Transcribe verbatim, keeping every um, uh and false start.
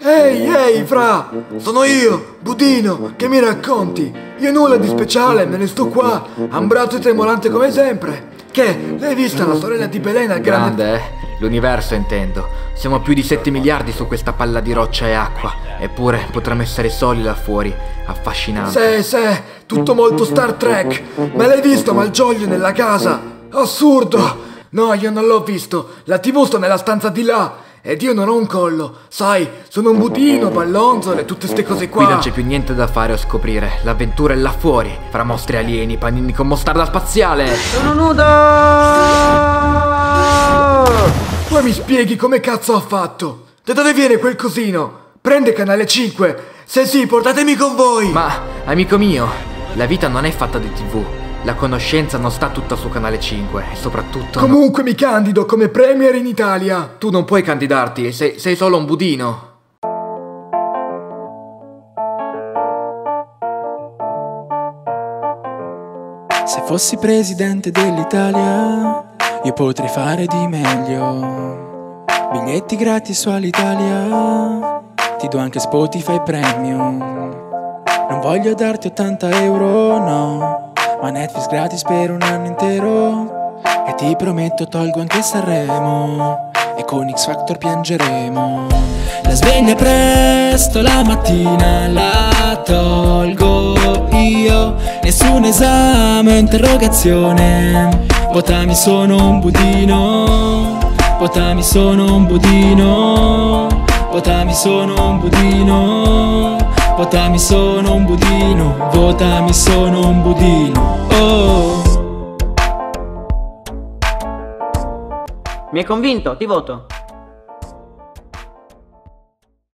Ehi, ehi, fra! Sono io, Budino, che mi racconti? Io nulla di speciale, me ne sto qua, ambrato e tremolante come sempre. Che? L'hai vista la sorella di Belen al grande... Grande, eh? L'universo intendo. Siamo più di sette miliardi su questa palla di roccia e acqua. Eppure potremmo essere soli là fuori. Affascinante. Sì, sì, tutto molto Star Trek. Ma l'hai visto Malgioglio nella casa? Assurdo! No, io non l'ho visto. La tivù sta nella stanza di là. Ed io non ho un collo. Sai, sono un budino, ballonzole, tutte ste cose qua. Qui non c'è più niente da fare o scoprire. L'avventura è là fuori. Fra mostri alieni, panini con mostarda spaziale. Sono nudo! Poi mi spieghi come cazzo ha fatto? Da dove viene quel cosino? Prende canale cinque. Se sì, portatemi con voi. Ma, amico mio, la vita non è fatta di tivù. La conoscenza non sta tutta su canale cinque e soprattutto... Comunque mi candido come premier in Italia. Tu non puoi candidarti, sei, sei solo un budino. Se fossi presidente dell'Italia, io potrei fare di meglio. Biglietti gratis su Alitalia, ti do anche Spotify Premium. Non voglio darti ottanta euro, no, ma Netflix gratis per un anno intero. E ti prometto tolgo anche Sanremo, e con X Factor piangeremo. La sveglia presto la mattina la tolgo io. Nessun esame o interrogazione. Votami sono un budino. Votami sono un budino. Votami sono un budino. Votami sono un budino. Votami sono un budino. Oh. Mi hai convinto, ti voto.